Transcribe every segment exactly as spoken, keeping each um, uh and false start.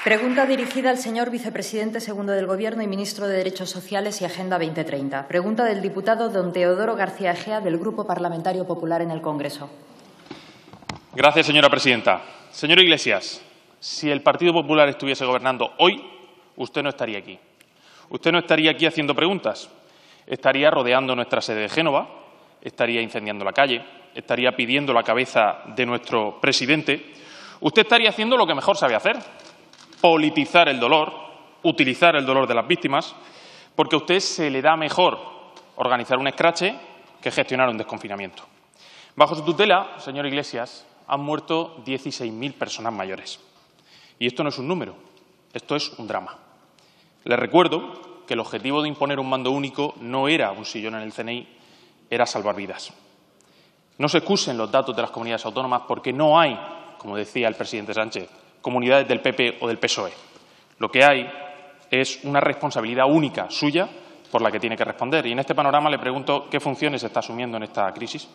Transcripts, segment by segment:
Pregunta dirigida al señor vicepresidente segundo del Gobierno y ministro de Derechos Sociales y Agenda dos mil treinta. Pregunta del diputado don Teodoro García Egea, del Grupo Parlamentario Popular en el Congreso. Gracias, señora presidenta. Señor Iglesias, si el Partido Popular estuviese gobernando hoy, usted no estaría aquí. Usted no estaría aquí haciendo preguntas. Estaría rodeando nuestra sede de Génova, estaría incendiando la calle, estaría pidiendo la cabeza de nuestro presidente. Usted estaría haciendo lo que mejor sabe hacer: politizar el dolor, utilizar el dolor de las víctimas, porque a usted se le da mejor organizar un escrache que gestionar un desconfinamiento. Bajo su tutela, señor Iglesias, han muerto dieciséis mil personas mayores. Y esto no es un número, esto es un drama. Les recuerdo que el objetivo de imponer un mando único no era un sillón en el C N I, era salvar vidas. No se excusen los datos de las comunidades autónomas porque no hay, como decía el presidente Sánchez, comunidades del P P o del P S O E. Lo que hay es una responsabilidad única suya por la que tiene que responder. Y en este panorama le pregunto qué funciones está asumiendo en esta crisis.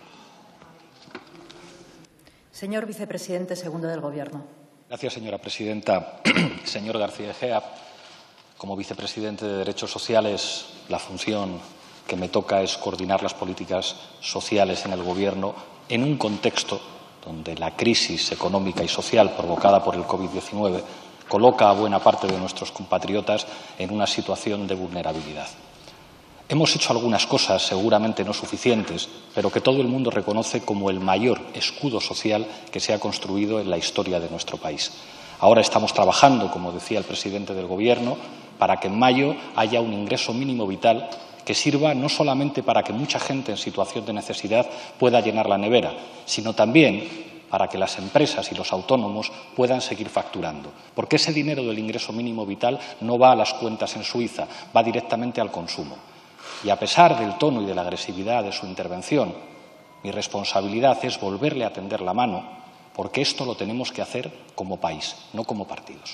Señor vicepresidente segundo del Gobierno. Gracias, señora presidenta. Señor García Egea, como vicepresidente de Derechos Sociales, la función que me toca es coordinar las políticas sociales en el Gobierno en un contexto donde la crisis económica y social provocada por el COVID diecinueve coloca a buena parte de nuestros compatriotas en una situación de vulnerabilidad. Hemos hecho algunas cosas, seguramente no suficientes, pero que todo el mundo reconoce como el mayor escudo social que se ha construido en la historia de nuestro país. Ahora estamos trabajando, como decía el presidente del Gobierno, para que en mayo haya un ingreso mínimo vital que sirva no solamente para que mucha gente en situación de necesidad pueda llenar la nevera, sino también para que las empresas y los autónomos puedan seguir facturando. Porque ese dinero del ingreso mínimo vital no va a las cuentas en Suiza, va directamente al consumo. Y a pesar del tono y de la agresividad de su intervención, mi responsabilidad es volverle a tender la mano, porque esto lo tenemos que hacer como país, no como partidos.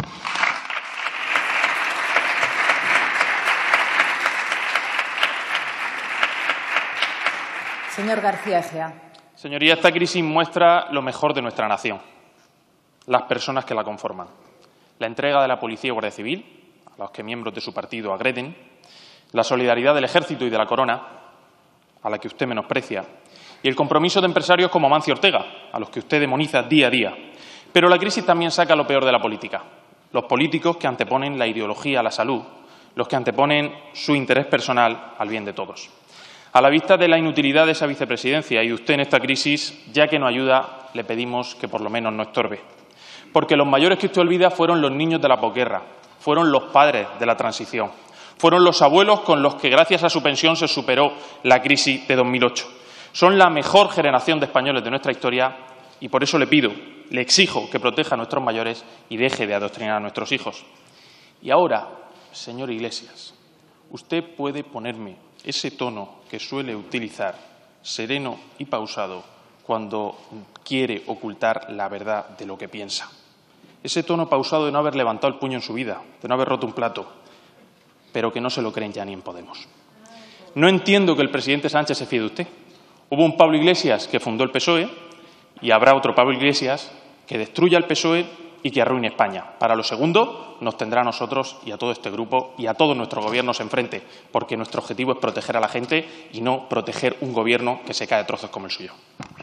Señor García Egea. Señoría, esta crisis muestra lo mejor de nuestra nación, las personas que la conforman. La entrega de la Policía y Guardia Civil, a los que miembros de su partido agreden, la solidaridad del Ejército y de la Corona, a la que usted menosprecia, y el compromiso de empresarios como Amancio Ortega, a los que usted demoniza día a día. Pero la crisis también saca lo peor de la política. Los políticos que anteponen la ideología a la salud, los que anteponen su interés personal al bien de todos. A la vista de la inutilidad de esa vicepresidencia y de usted en esta crisis, ya que no ayuda, le pedimos que por lo menos no estorbe. Porque los mayores que usted olvida fueron los niños de la posguerra, fueron los padres de la transición, fueron los abuelos con los que gracias a su pensión se superó la crisis de dos mil ocho. Son la mejor generación de españoles de nuestra historia y por eso le pido, le exijo que proteja a nuestros mayores y deje de adoctrinar a nuestros hijos. Y ahora, señor Iglesias, usted puede ponerme ese tono que suele utilizar, sereno y pausado, cuando quiere ocultar la verdad de lo que piensa. Ese tono pausado de no haber levantado el puño en su vida, de no haber roto un plato, pero que no se lo creen ya ni en Podemos. No entiendo que el presidente Sánchez se fíe de usted. Hubo un Pablo Iglesias que fundó el P S O E y habrá otro Pablo Iglesias que destruya el P S O E y que arruine España. Para lo segundo, nos tendrá a nosotros y a todo este grupo y a todos nuestros gobiernos enfrente, porque nuestro objetivo es proteger a la gente y no proteger un gobierno que se cae a trozos como el suyo.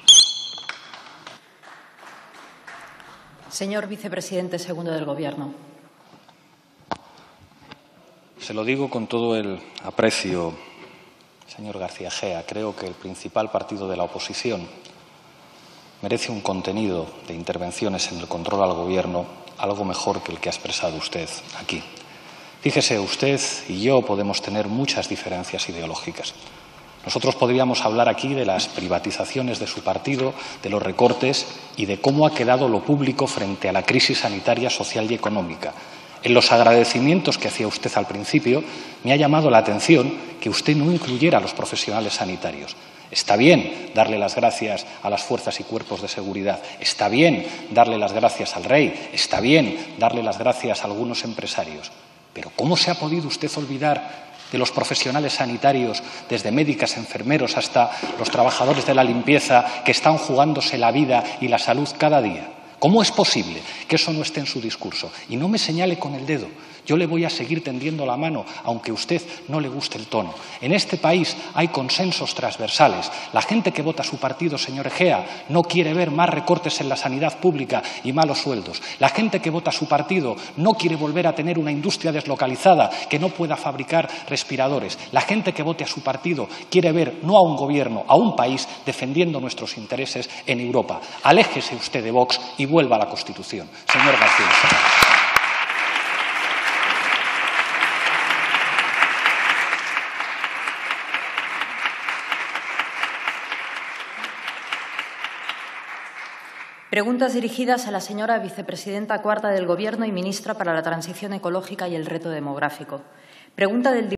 Señor vicepresidente segundo del Gobierno. Se lo digo con todo el aprecio, señor García Egea. Creo que el principal partido de la oposición merece un contenido de intervenciones en el control al Gobierno algo mejor que el que ha expresado usted aquí. Fíjese, usted y yo podemos tener muchas diferencias ideológicas. Nosotros podríamos hablar aquí de las privatizaciones de su partido, de los recortes y de cómo ha quedado lo público frente a la crisis sanitaria, social y económica. En los agradecimientos que hacía usted al principio, me ha llamado la atención que usted no incluyera a los profesionales sanitarios. Está bien darle las gracias a las fuerzas y cuerpos de seguridad, está bien darle las gracias al rey, está bien darle las gracias a algunos empresarios. Pero ¿cómo se ha podido usted olvidar de los profesionales sanitarios, desde médicas, enfermeros hasta los trabajadores de la limpieza que están jugándose la vida y la salud cada día? ¿Cómo es posible que eso no esté en su discurso? Y no me señale con el dedo. Yo le voy a seguir tendiendo la mano, aunque a usted no le guste el tono. En este país hay consensos transversales. La gente que vota a su partido, señor Egea, no quiere ver más recortes en la sanidad pública y malos sueldos. La gente que vota a su partido no quiere volver a tener una industria deslocalizada que no pueda fabricar respiradores. La gente que vote a su partido quiere ver no a un gobierno, a un país defendiendo nuestros intereses en Europa. Aléjese usted de Vox y vuelva a la Constitución. Señor García Egea. Preguntas dirigidas a la señora vicepresidenta cuarta del Gobierno y ministra para la Transición Ecológica y el Reto Demográfico. Pregunta del